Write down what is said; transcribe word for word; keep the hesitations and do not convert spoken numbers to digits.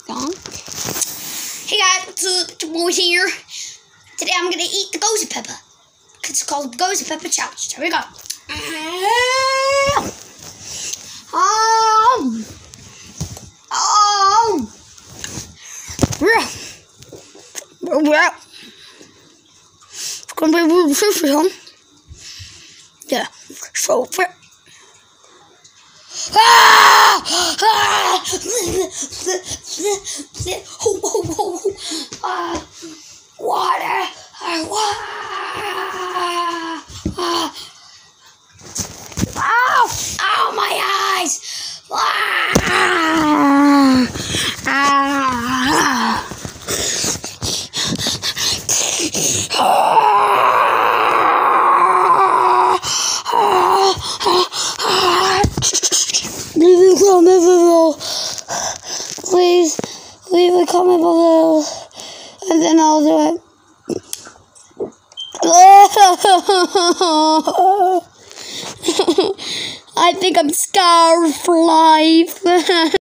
song. Hey guys, what's up? It's your boy here. Today I'm gonna eat the Gost pepper. It's called the Gost pepper challenge. Here we go. Um, um, yeah. Yeah. It's gonna be really fishy, huh? Yeah. So, ah! Ah! Oh, oh, oh, oh. Ah! Water! Ah! Ah! Ow! Ow, my eyes! Ah! Ah! Leave a comment below. Please leave a comment below, and then I'll do it. I think I'm scarred for life.